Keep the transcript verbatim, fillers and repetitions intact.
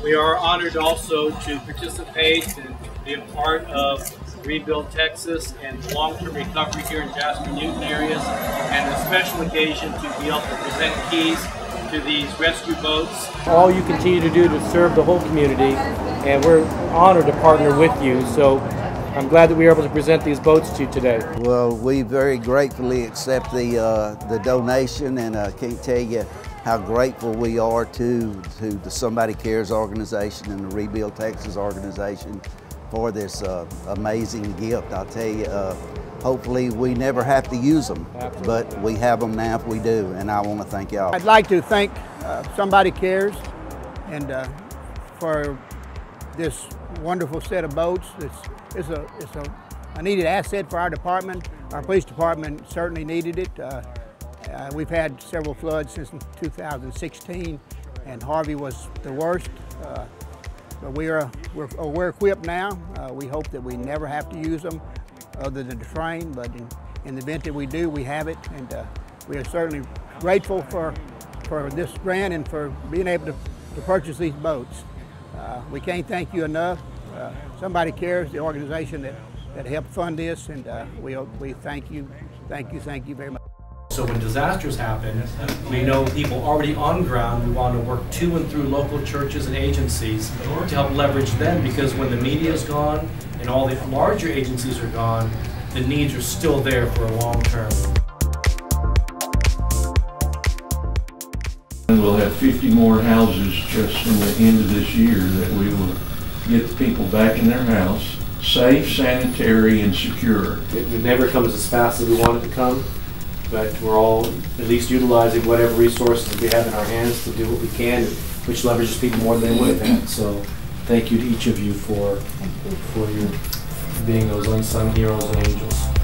We are honored also to participate and be a part of Rebuild Texas and long-term recovery here in Jasper Newton areas, and a special occasion to be able to present keys to these rescue boats. All you continue to do to serve the whole community, and we're honored to partner with you. So I'm glad that we were able to present these boats to you today. Well, we very gratefully accept the uh, the donation, and I uh, can't tell you how grateful we are to to the Somebody Cares organization and the Rebuild Texas organization for this uh, amazing gift. I'll tell you, uh, hopefully we never have to use them, Absolutely. But we have them now if we do, and I want to thank y'all. I'd like to thank uh, Somebody Cares and uh, for this wonderful set of boats. It's, it's, a, it's a, a needed asset for our department. Our police department certainly needed it. Uh, uh, we've had several floods since two thousand sixteen, and Harvey was the worst. Uh, But we are, we're, we're equipped now. Uh, we hope that we never have to use them other than to train, but in, in the event that we do, we have it. And uh, we are certainly grateful for, for this grant and for being able to, to purchase these boats. Uh, we can't thank you enough. Uh, Somebody Cares, the organization that, that helped fund this, and uh, we, we thank you, thank you, thank you very much. So when disasters happen, we know people already on ground, we want to work to and through local churches and agencies to help leverage them, because when the media is gone and all the larger agencies are gone, the needs are still there for a long term. We'll have fifty more houses just from the end of this year that we will get the people back in their house, safe, sanitary, and secure. It, it never comes as fast as we want it to come, but we're all at least utilizing whatever resources we have in our hands to do what we can, which leverages people more than they would have had. So thank you to each of you for, for your being those unsung heroes and angels.